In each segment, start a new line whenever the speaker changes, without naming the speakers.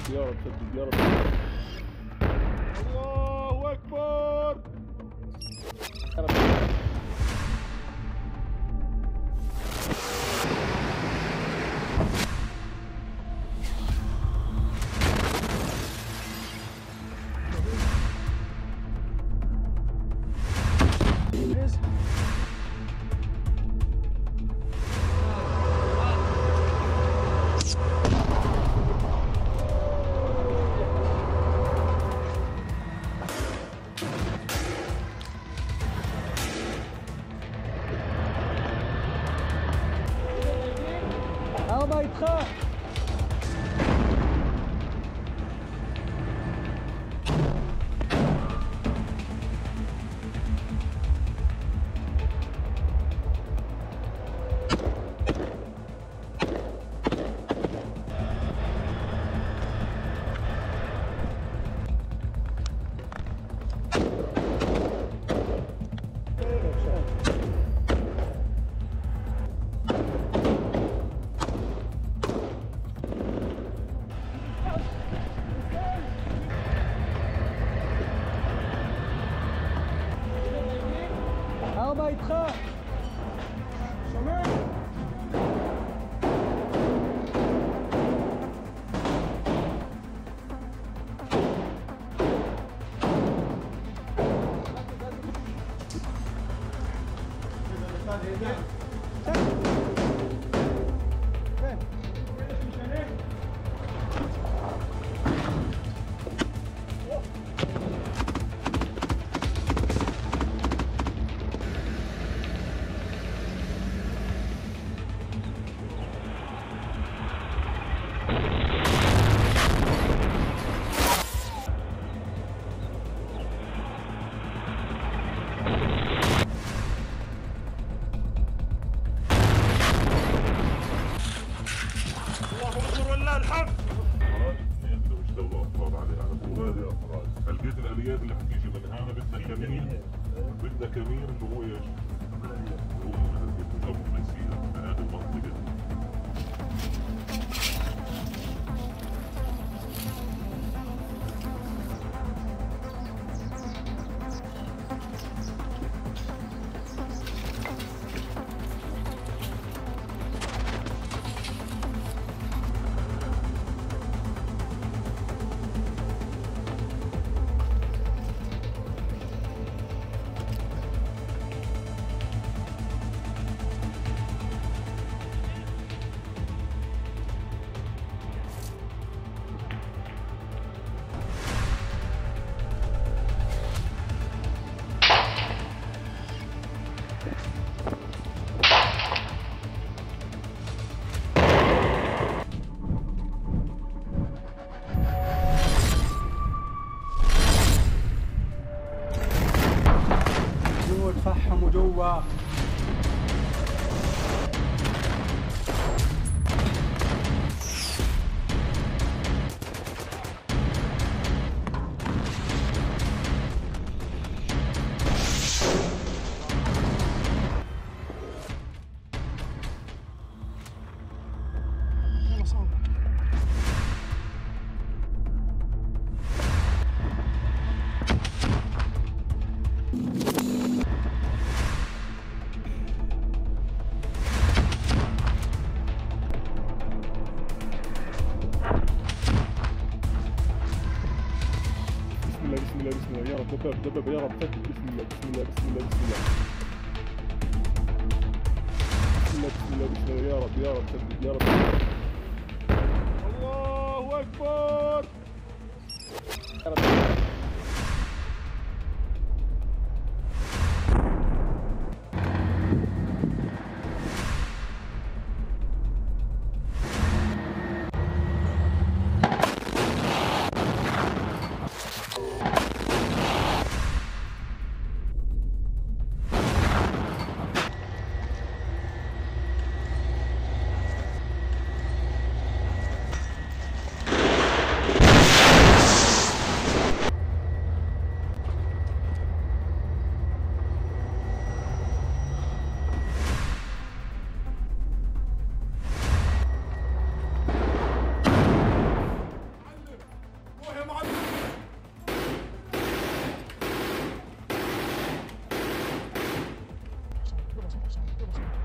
يا رب سدد يا رب. الله اكبر. يا رب. ما يتخاف. ما يتخاف. سمعت؟
هلقيت الاليات اللي حكيش منها انا بدنا كمين اللي هو ايش؟ هو ابو مسيره في هذه المنطقه.
تفحموا جوا. بسم الله يا رب دبب يا رب ثبت. بسم الله بسم الله بسم الله بسم الله بسم الله بسم الله يا رب يا رب ثبت يا رب. الله اكبر يا رب.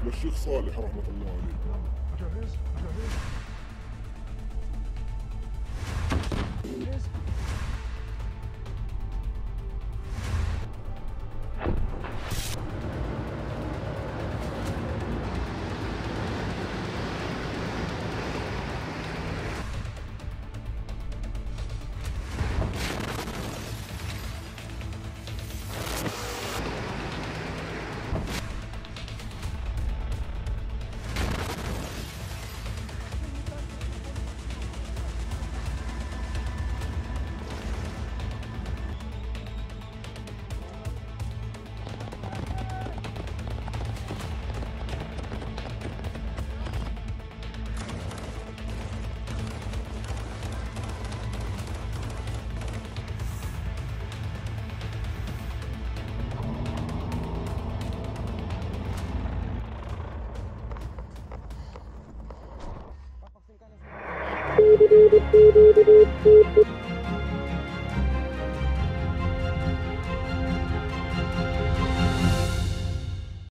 للشيخ صالح رحمة الله عليه.
جاهز؟
Thank you.